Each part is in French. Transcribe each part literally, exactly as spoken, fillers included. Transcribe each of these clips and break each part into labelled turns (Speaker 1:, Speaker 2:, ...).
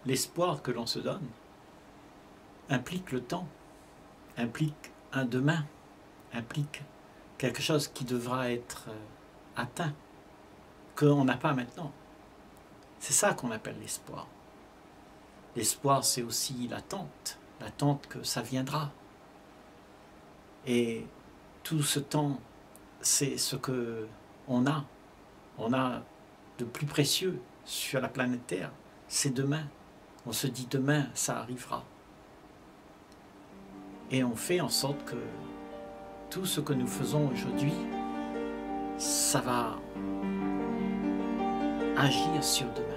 Speaker 1: l'espoir que l'on se donne implique le temps, implique un demain, implique quelque chose qui devra être atteint, qu'on n'a pas maintenant. C'est ça qu'on appelle l'espoir. L'espoir, c'est aussi l'attente, l'attente que ça viendra. Et tout ce temps, c'est ce qu'on a. On a de plus précieux sur la planète Terre, c'est demain. On se dit demain, ça arrivera. Et on fait en sorte que tout ce que nous faisons aujourd'hui, ça va agir sur demain.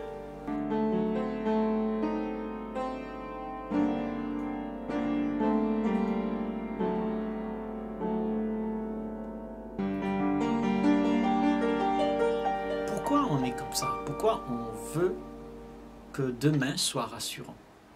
Speaker 1: Pourquoi on est comme ça? Pourquoi on veut que demain soit rassurant?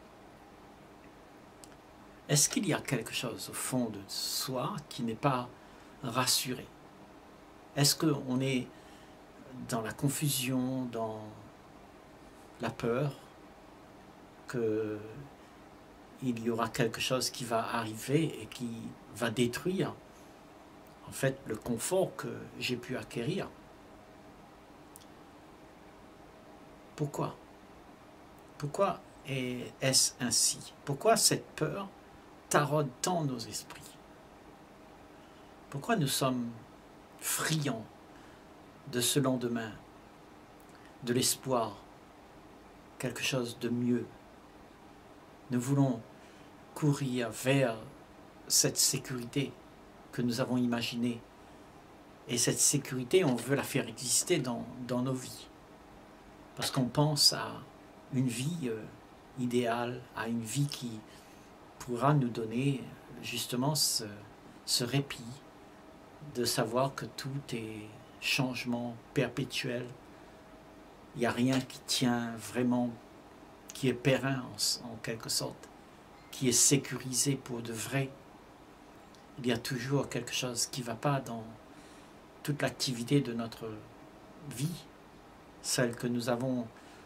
Speaker 1: Est-ce qu'il y a quelque chose au fond de soi qui n'est pas rassuré? Est-ce qu'on est dans la confusion, dans la peur qu'il y aura quelque chose qui va arriver et qui va détruire en fait le confort que j'ai pu acquérir? Pourquoi? Pourquoi est-ce ainsi? Pourquoi cette peur taraude tant nos esprits? Pourquoi nous sommes friands de ce lendemain, de l'espoir, quelque chose de mieux? Nous voulons courir vers cette sécurité que nous avons imaginée. Et cette sécurité, on veut la faire exister dans, dans nos vies. Parce qu'on pense à une vie euh, idéale, à une vie qui pourra nous donner justement ce, ce répit de savoir que tout est changement perpétuel. Il n'y a rien qui tient vraiment, qui est périn en, en quelque sorte, qui est sécurisé pour de vrai. Il y a toujours quelque chose qui ne va pas dans toute l'activité de notre vie, celle que nous avons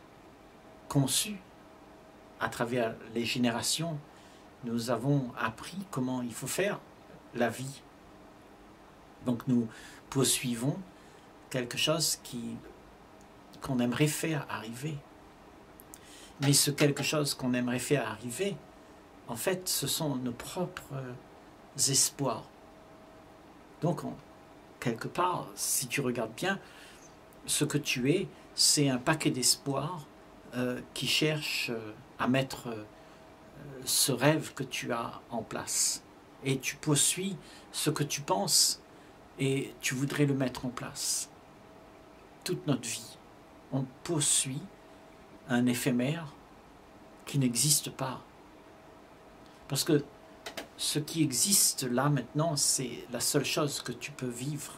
Speaker 1: conçue à travers les générations. Nous avons appris comment il faut faire la vie. Donc nous poursuivons quelque chose qui, qu'on aimerait faire arriver. Mais ce quelque chose qu'on aimerait faire arriver, en fait, ce sont nos propres espoirs. Donc, on, quelque part, si tu regardes bien, ce que tu es, c'est un paquet d'espoirs euh, qui cherche euh, à mettre euh, ce rêve que tu as en place. Et tu poursuis ce que tu penses et tu voudrais le mettre en place. Toute notre vie, on poursuit un éphémère qui n'existe pas. Parce que ce qui existe là maintenant, c'est la seule chose que tu peux vivre.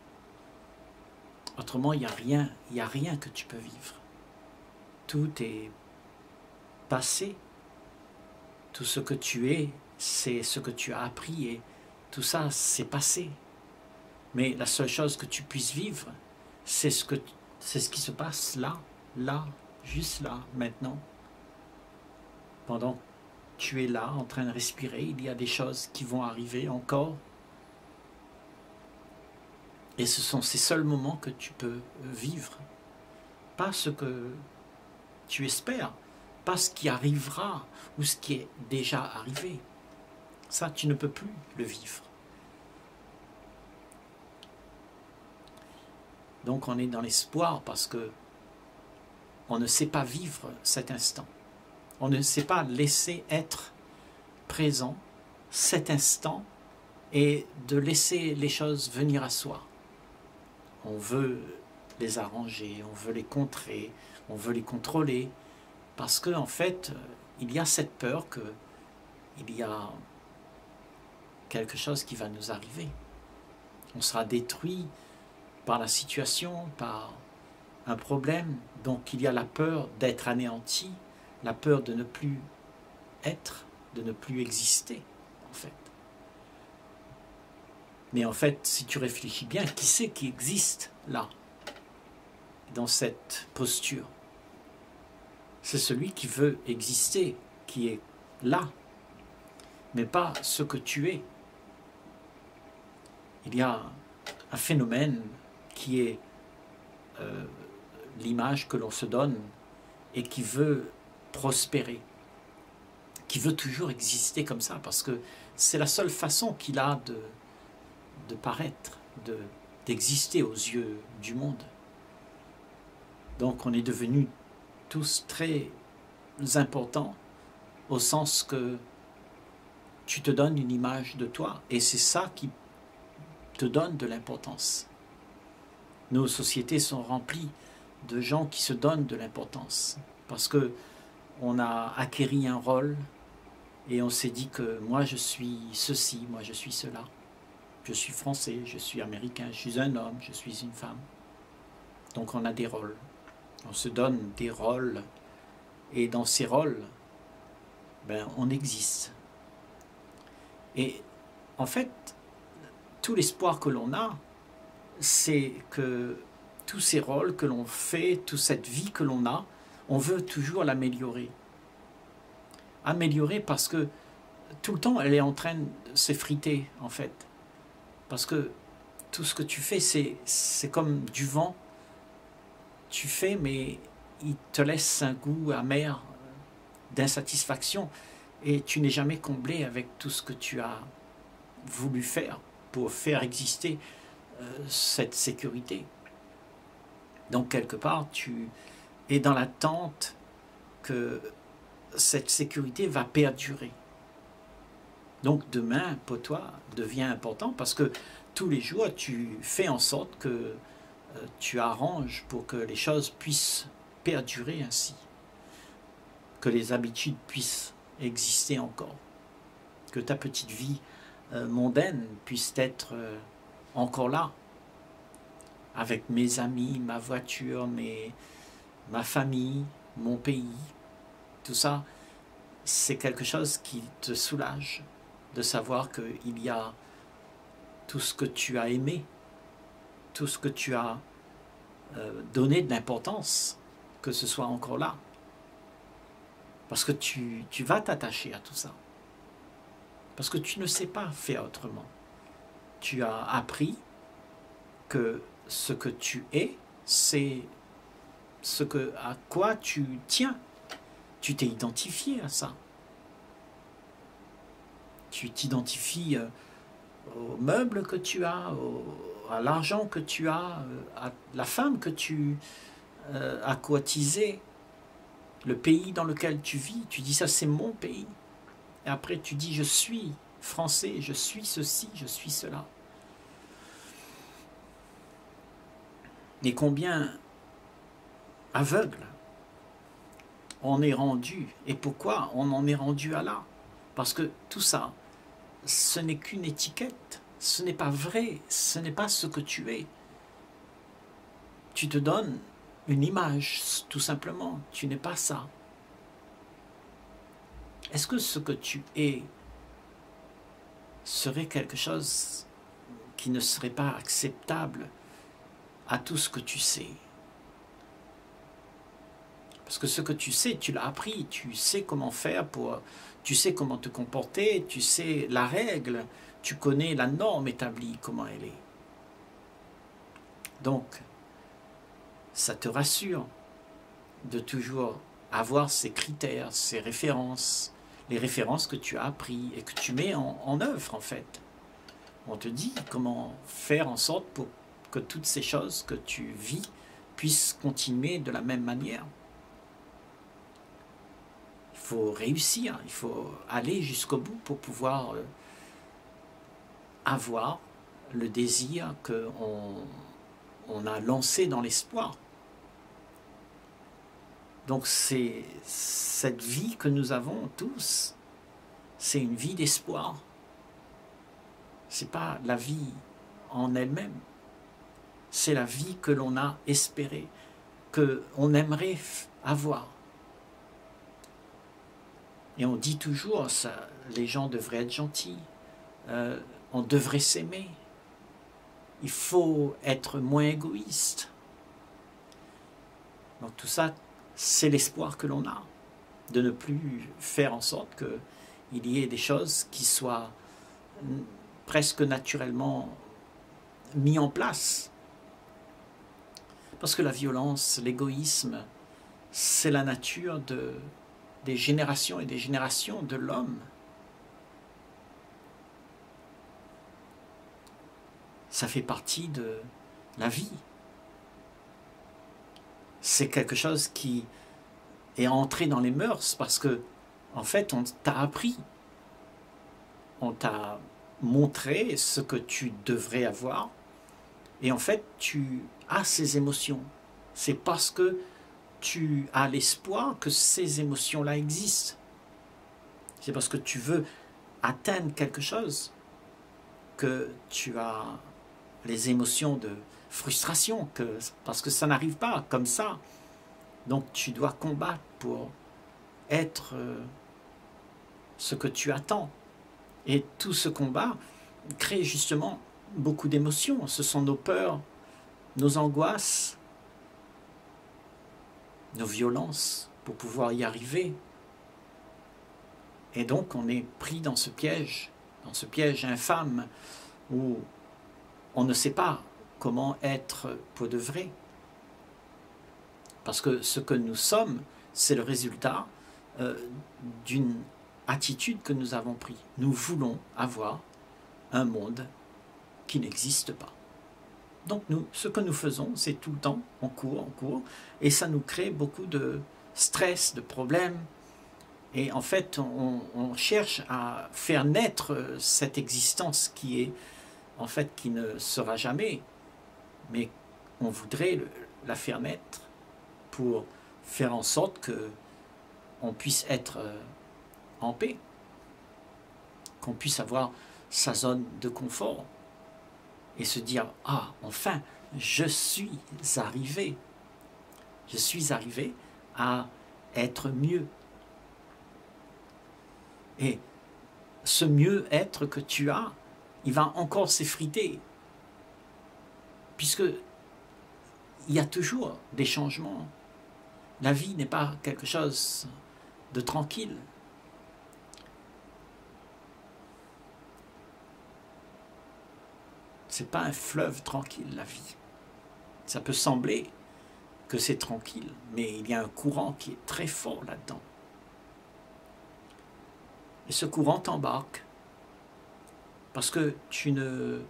Speaker 1: Autrement, il n'y a rien, il n'y a rien que tu peux vivre. Tout est passé. Tout ce que tu es, c'est ce que tu as appris et tout ça, c'est passé. Mais la seule chose que tu puisses vivre, c'est ce que, c'est ce qui se passe là, là, juste là, maintenant. Pendant que tu es là, en train de respirer, il y a des choses qui vont arriver encore. Et ce sont ces seuls moments que tu peux vivre. Pas ce que tu espères, pas ce qui arrivera ou ce qui est déjà arrivé. Ça, tu ne peux plus le vivre. Donc on est dans l'espoir parce que on ne sait pas vivre cet instant. On ne sait pas laisser être présent cet instant et de laisser les choses venir à soi. On veut les arranger, on veut les contrer, on veut les contrôler, parce qu'en fait, il y a cette peur qu'il y a quelque chose qui va nous arriver. On sera détruit par la situation, par un problème, donc il y a la peur d'être anéanti, la peur de ne plus être, de ne plus exister, en fait. Mais en fait, si tu réfléchis bien, qui c'est qui existe là, dans cette posture? c'est celui qui veut exister, qui est là, mais pas ce que tu es. Il y a un phénomène qui est euh, l'image que l'on se donne et qui veut prospérer, qui veut toujours exister comme ça, parce que c'est la seule façon qu'il a de, de paraître, de, d'exister aux yeux du monde. Donc on est devenus tous très importants au sens que tu te donnes une image de toi et c'est ça qui te donne de l'importance. Nos sociétés sont remplies de gens qui se donnent de l'importance parce que on a acquéri un rôle et on s'est dit que moi je suis ceci, moi je suis cela. Je suis français, je suis américain, je suis un homme, je suis une femme. Donc on a des rôles. On se donne des rôles et dans ces rôles, ben, on existe. Et en fait, tout l'espoir que l'on a, c'est que tous ces rôles que l'on fait, toute cette vie que l'on a, on veut toujours l'améliorer. Améliorer parce que tout le temps, elle est en train de s'effriter, en fait. Parce que tout ce que tu fais, c'est, c'est comme du vent. Tu fais, mais il te laisse un goût amer d'insatisfaction et tu n'es jamais comblé avec tout ce que tu as voulu faire pour faire exister euh, cette sécurité. Donc quelque part, tu es dans l'attente que cette sécurité va perdurer. Donc demain, pour toi, devient important parce que tous les jours, tu fais en sorte que euh, tu arranges pour que les choses puissent perdurer ainsi, que les habitudes puissent exister encore, que ta petite vie euh, mondaine puisse être euh, encore là, avec mes amis, ma voiture, mes, ma famille, mon pays, tout ça, c'est quelque chose qui te soulage de savoir qu'il y a tout ce que tu as aimé, tout ce que tu as euh, donné de l'importance, que ce soit encore là. Parce que tu, tu vas t'attacher à tout ça. Parce que tu ne sais pas faire autrement. Tu as appris que ce que tu es, c'est ce que, à quoi tu tiens. Tu t'es identifié à ça. Tu t'identifies aux meubles que tu as, au, à l'argent que tu as, à la femme que tu euh, as courtisée, le pays dans lequel tu vis. Tu dis ça, c'est mon pays. Et après, tu dis, je suis français, je suis ceci, je suis cela. Et combien aveugles on est rendu. Et pourquoi on en est rendu à là? Parce que tout ça, ce n'est qu'une étiquette. Ce n'est pas vrai. Ce n'est pas ce que tu es. Tu te donnes une image, tout simplement. Tu n'es pas ça. Est-ce que ce que tu es serait quelque chose qui ne serait pas acceptable à tout ce que tu sais? Parce que ce que tu sais, tu l'as appris, tu sais comment faire, pour, tu sais comment te comporter, tu sais la règle, tu connais la norme établie, comment elle est. Donc, ça te rassure de toujours avoir ces critères, ces références, les références que tu as appris et que tu mets en, en œuvre en fait. On te dit comment faire en sorte pour que toutes ces choses que tu vis puissent continuer de la même manière. Il faut réussir, il faut aller jusqu'au bout pour pouvoir euh, avoir le désir qu'on on a lancé dans l'espoir. Donc c'est cette vie que nous avons tous, c'est une vie d'espoir. C'est pas la vie en elle-même, c'est la vie que l'on a espérée, que on aimerait avoir. Et on dit toujours, ça, les gens devraient être gentils, euh, on devrait s'aimer, il faut être moins égoïste. Donc tout ça, c'est l'espoir que l'on a, de ne plus faire en sorte qu'il y ait des choses qui soient presque naturellement mises en place. Parce que la violence, l'égoïsme, c'est la nature de, des générations et des générations de l'homme. Ça fait partie de la vie. C'est quelque chose qui est entré dans les mœurs parce que, en fait, on t'a appris. On t'a montré ce que tu devrais avoir. Et en fait, tu as ces émotions. C'est parce que tu as l'espoir que ces émotions-là existent. C'est parce que tu veux atteindre quelque chose que tu as les émotions de frustration, que, parce que ça n'arrive pas comme ça. Donc tu dois combattre pour être ce que tu attends. Et tout ce combat crée justement beaucoup d'émotions. Ce sont nos peurs, nos angoisses, nos violences pour pouvoir y arriver. Et donc on est pris dans ce piège, dans ce piège infâme où on ne sait pas comment être pour de vrai. Parce que ce que nous sommes, c'est le résultat euh, d'une attitude que nous avons prise. Nous voulons avoir un monde qui n'existe pas. Donc nous, ce que nous faisons, c'est tout le temps, on court, on court, et ça nous crée beaucoup de stress, de problèmes. Et en fait, on, on cherche à faire naître cette existence qui est, en fait, qui ne sera jamais, mais on voudrait le, la faire naître pour faire en sorte que on puisse être en paix, qu'on puisse avoir sa zone de confort et se dire « Ah, enfin, je suis arrivé, je suis arrivé à être mieux. » Et ce mieux-être que tu as, il va encore s'effriter, puisque il y a toujours des changements. La vie n'est pas quelque chose de tranquille. Ce n'est pas un fleuve tranquille, la vie. Ça peut sembler que c'est tranquille, mais il y a un courant qui est très fort là-dedans. Et ce courant t'embarque parce que tu ne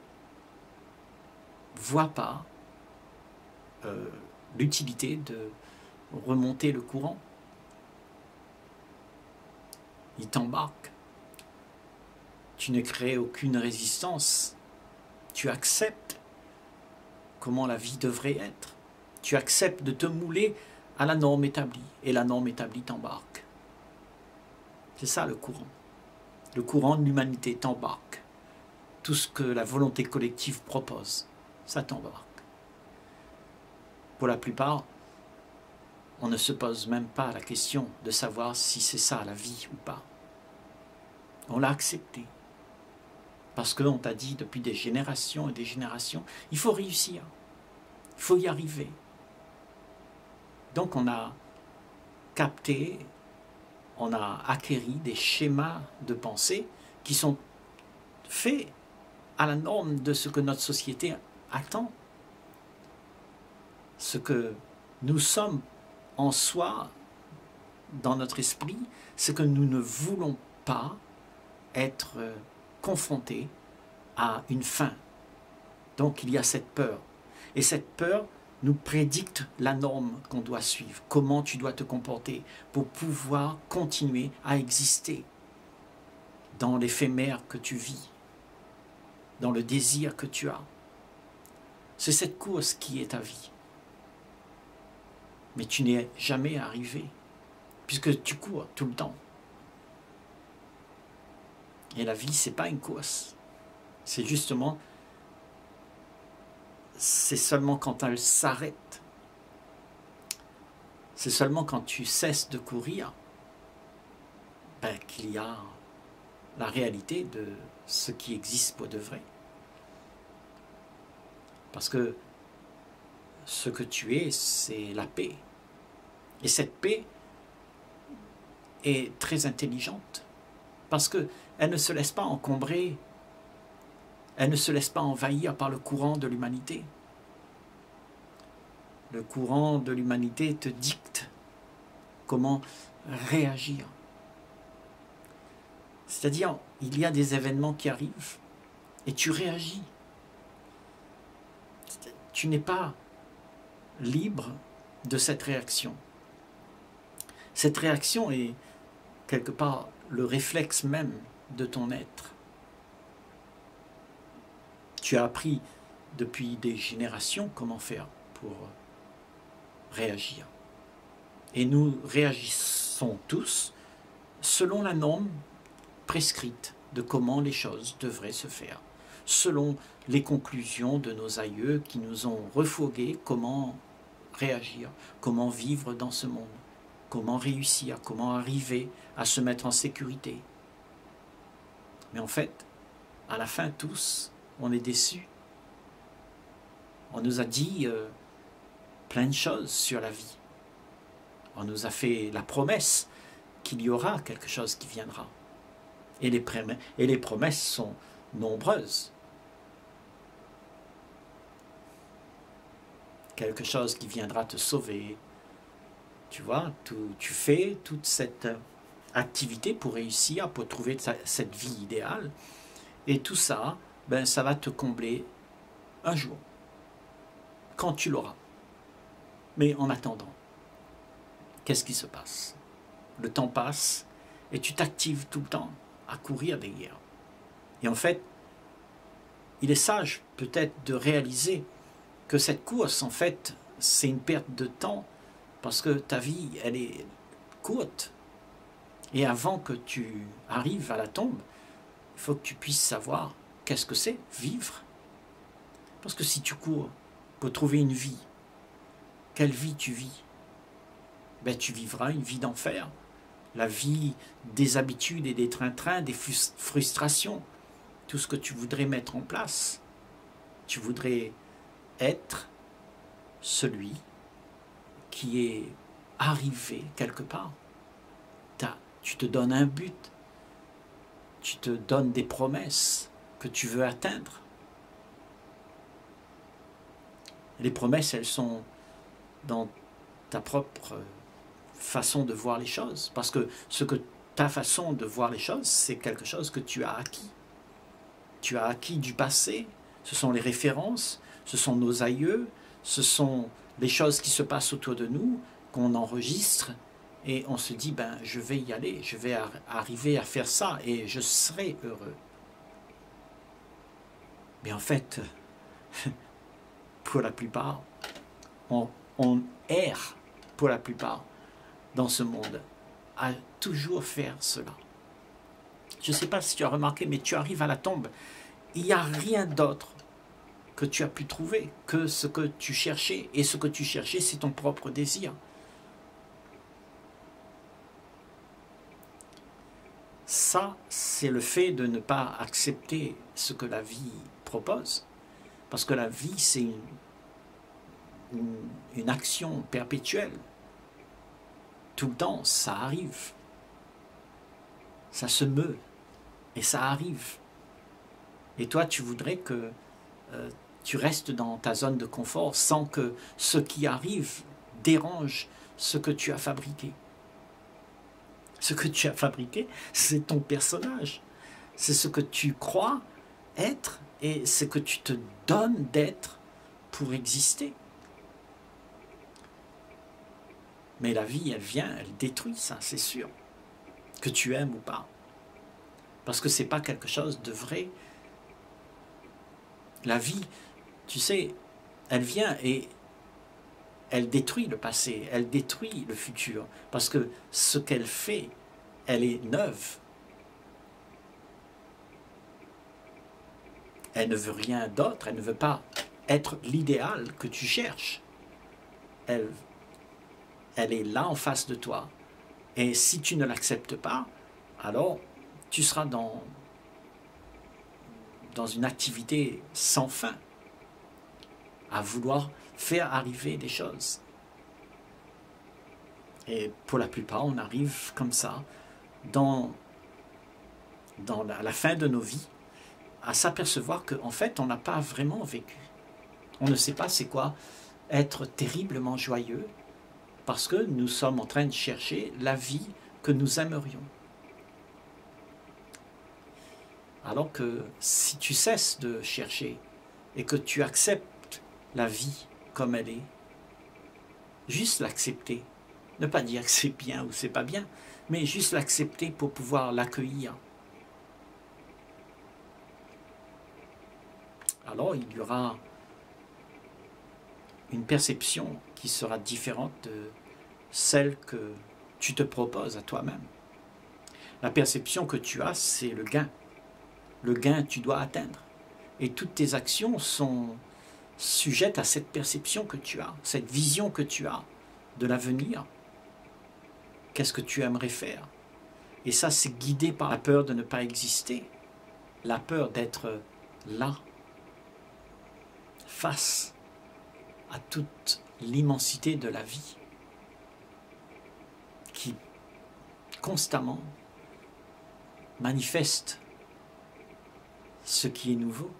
Speaker 1: vois pas euh, l'utilité de remonter le courant. Il t'embarque. Tu ne crées aucune résistance. Tu acceptes comment la vie devrait être. Tu acceptes de te mouler à la norme établie. Et la norme établie t'embarque. C'est ça le courant. Le courant de l'humanité t'embarque. Tout ce que la volonté collective propose, ça t'embarque. Pour la plupart, on ne se pose même pas la question de savoir si c'est ça la vie ou pas. On l'a accepté. Parce qu'on t'a dit depuis des générations et des générations, il faut réussir, il faut y arriver. Donc on a capté, on a acquéri des schémas de pensée qui sont faits à la norme de ce que notre société attend. Ce que nous sommes en soi, dans notre esprit, c'est que nous ne voulons pas être confrontés à une fin. Donc il y a cette peur. Et cette peur nous prédicte la norme qu'on doit suivre, comment tu dois te comporter pour pouvoir continuer à exister dans l'éphémère que tu vis, dans le désir que tu as. C'est cette course qui est ta vie. Mais tu n'es jamais arrivé, puisque tu cours tout le temps. Et la vie, ce n'est pas une course. C'est justement, c'est seulement quand elle s'arrête. C'est seulement quand tu cesses de courir ben, qu'il y a la réalité de ce qui existe pour de vrai. Parce que ce que tu es, c'est la paix. Et cette paix est très intelligente parce qu'elle ne se laisse pas encombrer, elle ne se laisse pas envahir par le courant de l'humanité. Le courant de l'humanité te dicte comment réagir. C'est-à-dire, il y a des événements qui arrivent et tu réagis. Tu n'es pas libre de cette réaction. Cette réaction est quelque part le réflexe même de ton être. Tu as appris depuis des générations comment faire pour réagir. Et nous réagissons tous selon la norme prescrite de comment les choses devraient se faire, selon les conclusions de nos aïeux qui nous ont refourgué comment réagir, comment vivre dans ce monde, comment réussir, comment arriver à se mettre en sécurité. Mais en fait, à la fin, tous, on est déçus. On nous a dit euh, plein de choses sur la vie. On nous a fait la promesse qu'il y aura quelque chose qui viendra. Et les, et les promesses sont nombreuses. Quelque chose qui viendra te sauver. Tu vois, tu, tu fais toute cette activité pour réussir, pour trouver cette vie idéale. Et tout ça, ben, ça va te combler un jour, quand tu l'auras. Mais en attendant, qu'est-ce qui se passe? Le temps passe et tu t'actives tout le temps à courir derrière. Et en fait, il est sage peut-être de réaliser que cette course, en fait, c'est une perte de temps parce que ta vie, elle est courte. Et avant que tu arrives à la tombe, il faut que tu puisses savoir qu'est-ce que c'est, vivre. Parce que si tu cours pour trouver une vie, quelle vie tu vis? Ben, tu vivras une vie d'enfer. La vie des habitudes et des train-train, des frustrations, tout ce que tu voudrais mettre en place. Tu voudrais être celui qui est arrivé quelque part. Tu te donnes un but, tu te donnes des promesses que tu veux atteindre. Les promesses, elles sont dans ta propre façon de voir les choses, parce que ce que ta façon de voir les choses, c'est quelque chose que tu as acquis. Tu as acquis du passé, ce sont les références, ce sont nos aïeux, ce sont les choses qui se passent autour de nous, qu'on enregistre, et on se dit, ben, je vais y aller, je vais ar- arriver à faire ça, et je serai heureux. Mais en fait, pour la plupart, on, on erre, pour la plupart, dans ce monde, à toujours faire cela. Je ne sais pas si tu as remarqué, mais tu arrives à la tombe, il n'y a rien d'autre que tu as pu trouver que ce que tu cherchais, et ce que tu cherchais, c'est ton propre désir. Ça, c'est le fait de ne pas accepter ce que la vie propose. Parce que la vie, c'est une, une, une action perpétuelle. Tout le temps, ça arrive. Ça se meut. Et ça arrive. Et toi, tu voudrais que euh, tu restes dans ta zone de confort sans que ce qui arrive dérange ce que tu as fabriqué. Ce que tu as fabriqué, c'est ton personnage. C'est ce que tu crois être et ce que tu te donnes d'être pour exister. Mais la vie, elle vient, elle détruit ça, c'est sûr. Que tu aimes ou pas. Parce que ce n'est pas quelque chose de vrai. La vie, tu sais, elle vient et elle détruit le passé, elle détruit le futur, parce que ce qu'elle fait, elle est neuve. Elle ne veut rien d'autre, elle ne veut pas être l'idéal que tu cherches. Elle, elle est là en face de toi. Et si tu ne l'acceptes pas, alors tu seras dans, dans une activité sans fin, à vouloir faire arriver des choses. Et pour la plupart, on arrive comme ça, dans, dans la, la fin de nos vies, à s'apercevoir qu'en fait, on n'a pas vraiment vécu. On ne sait pas c'est quoi être terriblement joyeux, parce que nous sommes en train de chercher la vie que nous aimerions. Alors que si tu cesses de chercher et que tu acceptes la vie comme elle est, juste l'accepter, ne pas dire que c'est bien ou c'est pas bien, mais juste l'accepter pour pouvoir l'accueillir. Alors il y aura une perception qui sera différente de celle que tu te proposes à toi-même. La perception que tu as, c'est le gain. Le gain que tu dois atteindre. Et toutes tes actions sont sujettes à cette perception que tu as, cette vision que tu as de l'avenir. Qu'est-ce que tu aimerais faire? Et ça, c'est guidé par la peur de ne pas exister, la peur d'être là, face à toute l'immensité de la vie, qui constamment manifeste ce qui est nouveau.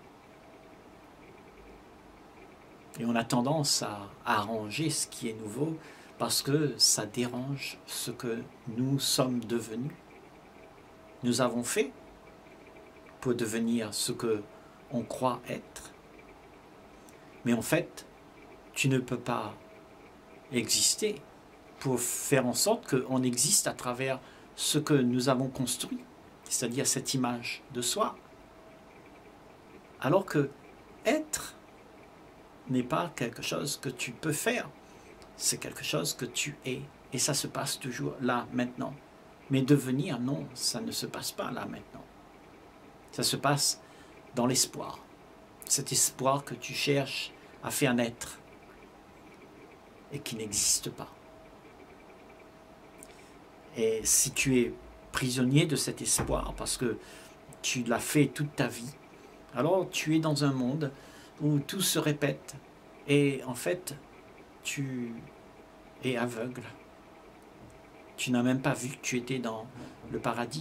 Speaker 1: Et on a tendance à, à arranger ce qui est nouveau parce que ça dérange ce que nous sommes devenus. Nous avons fait pour devenir ce que on croit être. Mais en fait, tu ne peux pas exister pour faire en sorte qu'on existe à travers ce que nous avons construit, c'est-à-dire cette image de soi. Alors que être n'est pas quelque chose que tu peux faire, c'est quelque chose que tu es. Et ça se passe toujours là, maintenant. Mais devenir, non, ça ne se passe pas là, maintenant. Ça se passe dans l'espoir. Cet espoir que tu cherches à faire naître et qui n'existe pas. Et si tu es prisonnier de cet espoir, parce que tu l'as fait toute ta vie, alors tu es dans un monde où tout se répète et en fait tu es aveugle. Tu n'as même pas vu que tu étais dans le paradis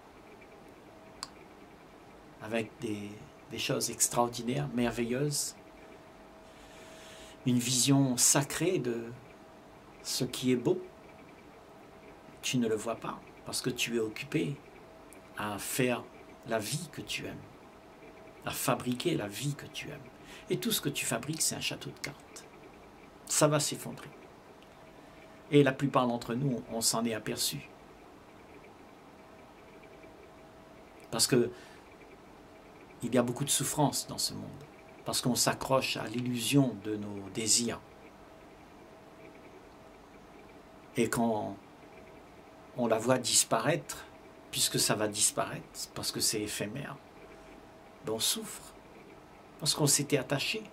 Speaker 1: avec des, des choses extraordinaires, merveilleuses, une vision sacrée de ce qui est beau. Tu ne le vois pas parce que tu es occupé à faire la vie que tu aimes, à fabriquer la vie que tu aimes. Et tout ce que tu fabriques, c'est un château de cartes. Ça va s'effondrer. Et la plupart d'entre nous, on s'en est aperçu. Parce que il y a beaucoup de souffrance dans ce monde. Parce qu'on s'accroche à l'illusion de nos désirs. Et quand on la voit disparaître, puisque ça va disparaître, parce que c'est éphémère, ben on souffre. Parce qu'on s'était attaché.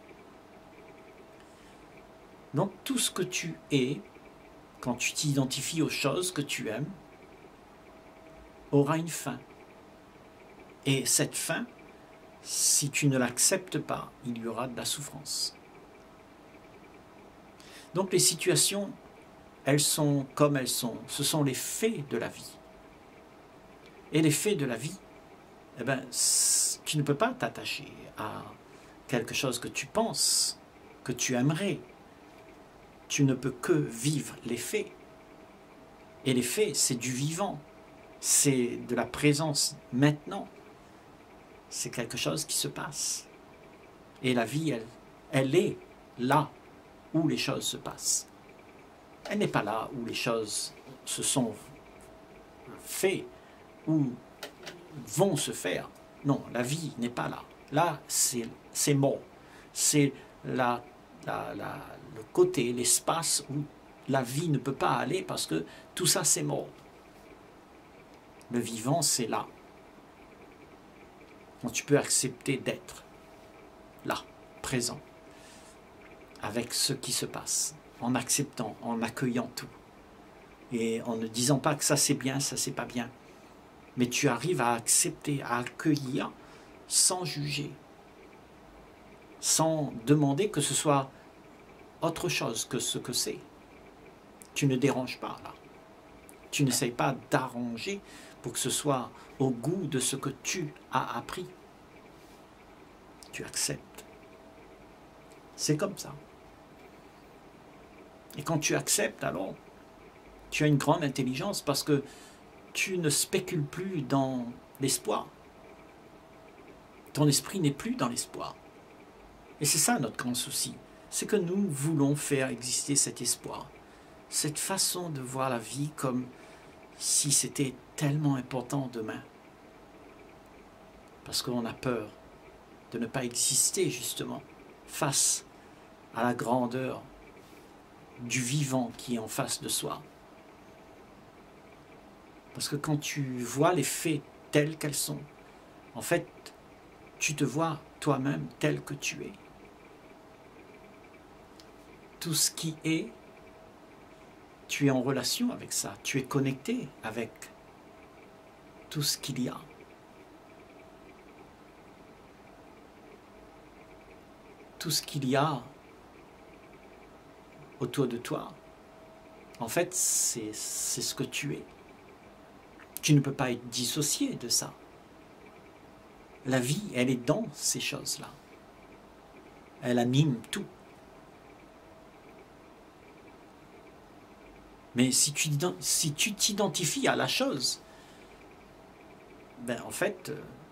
Speaker 1: Donc tout ce que tu es, quand tu t'identifies aux choses que tu aimes, aura une fin. Et cette fin, si tu ne l'acceptes pas, il y aura de la souffrance. Donc les situations, elles sont comme elles sont. Ce sont les faits de la vie. Et les faits de la vie, eh ben, tu ne peux pas t'attacher à quelque chose que tu penses, que tu aimerais. Tu ne peux que vivre les faits. Et les faits, c'est du vivant. C'est de la présence maintenant. C'est quelque chose qui se passe. Et la vie, elle, elle est là où les choses se passent. Elle n'est pas là où les choses se sont faites, ou vont se faire. Non, la vie n'est pas là. Là, c'est mort. C'est la, la, la, le côté, l'espace où la vie ne peut pas aller parce que tout ça, c'est mort. Le vivant, c'est là. Donc tu peux accepter d'être là, présent, avec ce qui se passe, en acceptant, en accueillant tout. Et en ne disant pas que ça c'est bien, ça c'est pas bien. Mais tu arrives à accepter, à accueillir sans juger, sans demander que ce soit autre chose que ce que c'est. Tu ne déranges pas là. Tu n'essayes pas d'arranger pour que ce soit au goût de ce que tu as appris. Tu acceptes. C'est comme ça. Et quand tu acceptes, alors, tu as une grande intelligence parce que tu ne spécules plus dans l'espoir. Ton esprit n'est plus dans l'espoir. Et c'est ça notre grand souci. C'est que nous voulons faire exister cet espoir. Cette façon de voir la vie comme si c'était tellement important demain. Parce qu'on a peur de ne pas exister justement face à la grandeur du vivant qui est en face de soi. Parce que quand tu vois les faits tels qu'elles sont, en fait, tu te vois toi-même tel que tu es. Tout ce qui est, tu es en relation avec ça, tu es connecté avec tout ce qu'il y a. Tout ce qu'il y a autour de toi, en fait, c'est c'est ce que tu es. Tu ne peux pas être dissocié de ça. La vie, elle est dans ces choses-là. Elle anime tout. Mais si tu si tu t'identifies à la chose, ben en fait,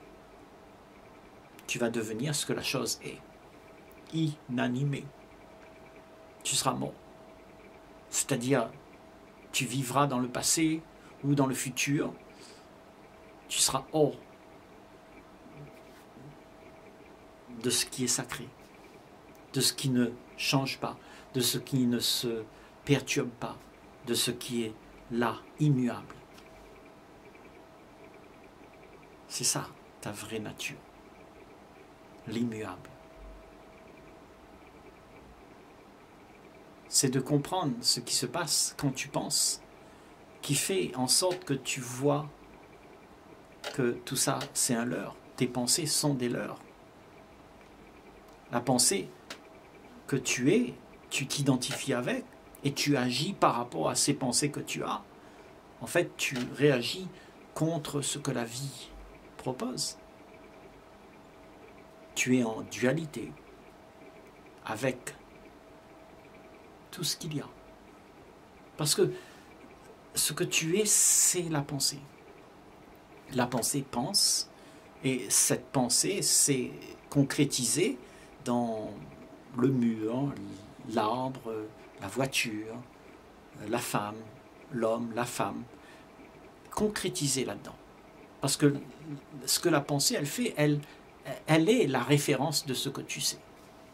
Speaker 1: tu vas devenir ce que la chose est. Inanimé. Tu seras mort. C'est-à-dire, tu vivras dans le passé ou dans le futur. Tu seras hors de ce qui est sacré, de ce qui ne change pas, de ce qui ne se perturbe pas, de ce qui est là, immuable. C'est ça, ta vraie nature, l'immuable. C'est de comprendre ce qui se passe quand tu penses, qui fait en sorte que tu vois que tout ça, c'est un leurre. Tes pensées sont des leurres. La pensée que tu es, tu t'identifies avec et tu agis par rapport à ces pensées que tu as. En fait, tu réagis contre ce que la vie propose. Tu es en dualité avec tout ce qu'il y a. Parce que ce que tu es, c'est la pensée. La pensée pense, et cette pensée s'est concrétisée dans le mur, l'arbre, la voiture, la femme, l'homme, la femme, concrétisée là-dedans. Parce que ce que la pensée, elle fait, elle, elle est la référence de ce que tu sais.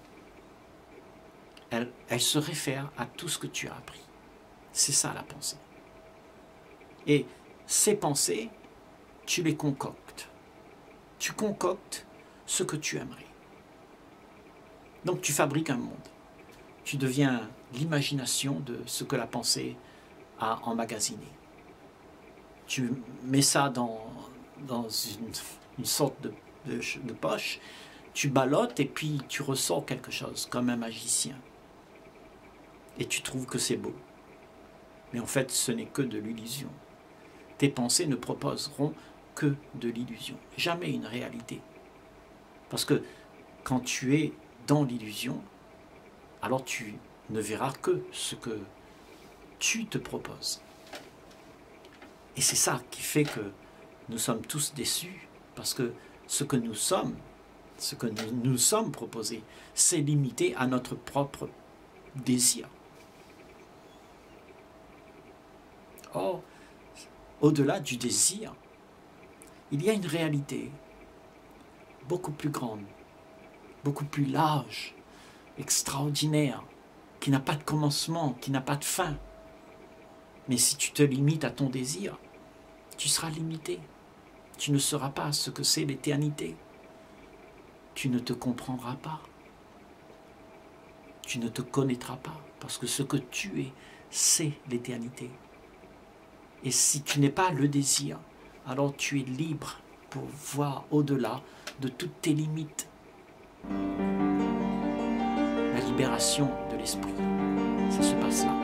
Speaker 1: Elle, elle se réfère à tout ce que tu as appris. C'est ça la pensée. Et ces pensées, tu les concoctes. Tu concoctes ce que tu aimerais. Donc tu fabriques un monde. Tu deviens l'imagination de ce que la pensée a emmagasiné. Tu mets ça dans, dans une, une sorte de, de, de poche, tu ballottes et puis tu ressors quelque chose, comme un magicien. Et tu trouves que c'est beau. Mais en fait, ce n'est que de l'illusion. Tes pensées ne proposeront que de l'illusion, jamais une réalité. Parce que quand tu es dans l'illusion, alors tu ne verras que ce que tu te proposes. Et c'est ça qui fait que nous sommes tous déçus, parce que ce que nous sommes, ce que nous nous sommes proposés, c'est limité à notre propre désir. Or, au-delà du désir, il y a une réalité beaucoup plus grande, beaucoup plus large, extraordinaire, qui n'a pas de commencement, qui n'a pas de fin. Mais si tu te limites à ton désir, tu seras limité. Tu ne sauras pas ce que c'est l'éternité. Tu ne te comprendras pas. Tu ne te connaîtras pas, parce que ce que tu es, c'est l'éternité. Et si tu n'es pas le désir, alors tu es libre pour voir au-delà de toutes tes limites. La libération de l'esprit, ça se passe là.